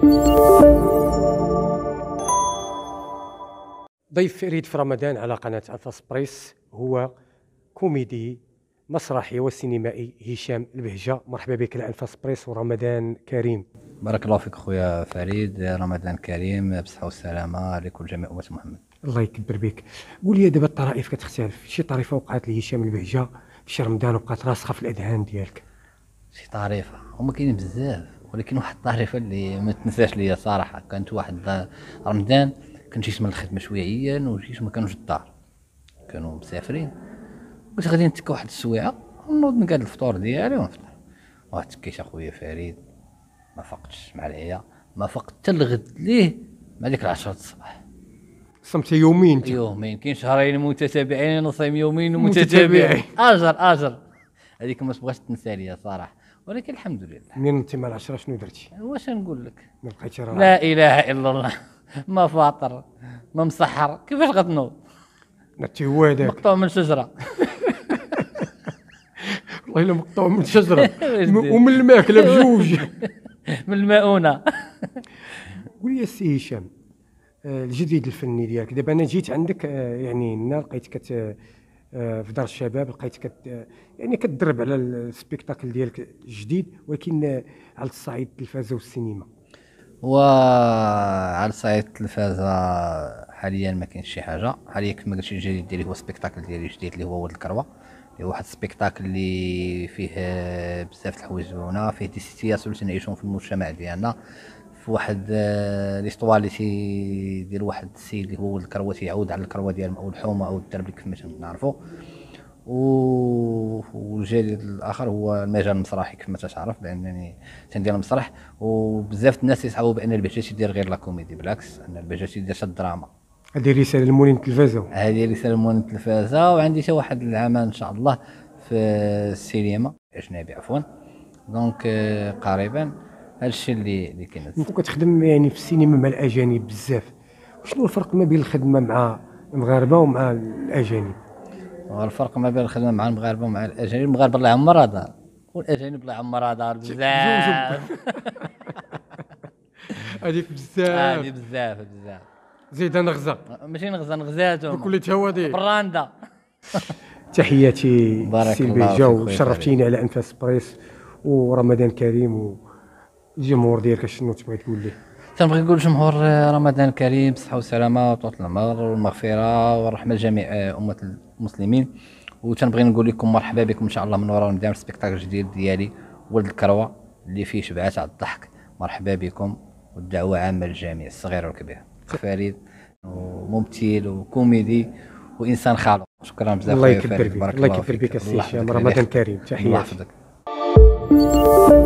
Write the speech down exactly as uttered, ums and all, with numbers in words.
ضيف فريد في رمضان على قناة ألفاس بريس هو كوميدي مسرحي وسينمائي هشام البهجة. مرحبا بك على ألفاس بريس ورمضان كريم. بارك الله فيك خويا فريد، رمضان كريم بالصحة والسلامة لكل جميع أمة محمد. الله يكبر بك. قول لي دابا الطرائف كتختلف، شي طريفة وقعت لهشام البهجة في شهر رمضان وبقات راسخة في الأذهان ديالك؟ شي طريفة هما كاينين بزاف، ولكن واحد الطريفة اللي ما تنساش ليا صراحة. كانت واحد رمضان كنت جيت من الخدمة شويعيا وجيت ما كانوش الدار، كانوا مسافرين. قلت غادي نتكا واحد السويعة ونوض نقاد الفطور ديالي ونفطر. واحد تكيت اخويا فريد ما فقتش مع العيا، ما فقت حتى الغد ليه مع ديك العشرة الصباح. صمت يومين انت؟ يومين، كاين شهرين متتابعين نصيم يومين متتابعين. اجر اجر هذيك ما تبغاش تنسى ليا صراحه، ولكن الحمد لله. منين انت مع العشرة شنو درتي؟ واش نقول لك؟ ما لقيتش راه. لا اله الا الله، ما فاطر ما مسحر، كيفاش غتنوض؟ نتي هو هذاك مقطوع من شجره. والله الا مقطوع من شجره ومن الماكله بجوج. من المؤونه. قول لي السي هشام، الجديد الفني ديالك دابا. انا جيت عندك يعني هنا لقيتك كت في دار الشباب، لقيتك كت يعني كتدرب على السبيكتاكل ديالك الجديد، ولكن على الصعيد التلفازه والسينما. وعلى صعيد التلفازه حاليا ما كاينش شي حاجه. حاليا كما قلت الجديد ديالي هو سبيكتاكل ديالي الجديد اللي هو ولد الكروه، اللي هو واحد السبيكتاكل اللي فيه بزاف د الحوايج زوينه، فيه دي سيتياسيون اللي تنعيشهم في المجتمع ديالنا، في واحد ليستوار اللي تيدير واحد السيد اللي هو ولد الكروه تيعاود على الكروه ديال او الحومه او الدرب كيف ما تنعرفوا. والجديد الاخر هو المجال المسرحي كيف ما تعرف بانني تندير المسرح، وبزاف الناس يصعبوا بان البهجه تيدير غير لا كوميدي، بالعكس ان البهجه تيدير حتى الدراما. هذه رساله لمولين التلفازه. هذه رساله لمولين التلفازه، وعندي حتى واحد العمل ان شاء الله في السينما اجنبي عفوا، دونك قريبا. هذا الشيء اللي اللي كاين. انت كتخدم يعني في السينما مع الاجانب بزاف، شنو الفرق ما بين الخدمه مع المغاربه ومع الاجانب؟ الفرق ما بين الخدمه مع المغاربه ومع الاجانب، المغاربه الله يعمرها دار، والاجانب الله يعمرها دار بزاف. هذيك بزاف هذه بزاف بزاف. زيد نغزه، ماشي نغزه نغزاتهم بكل تهوادي براندا. تحياتي سي البهجة، وشرفتيني على أنفاس بريس. ورمضان كريم والجمهور ديالك شنو تبغي تقول ليه؟ تنبغي نقول لجمهور رمضان كريم بالصحة والسلامة وطول العمر والمغفرة والرحمة لجميع أمة المسلمين. وتنبغي نقول لكم مرحبا بكم إن شاء الله من وراء ندير السبيكتاكل الجديد ديالي ولد الكروة اللي فيه شبعة تاع الضحك. مرحبا بكم، والدعوة عامة للجميع الصغير والكبير. فريد وممثل وكوميدي وإنسان خالق. شكرا بزاف. الله يكبر بك. الله يكبر بك السي هشام. رمضان كريم. تحياتي. الله يحفظك.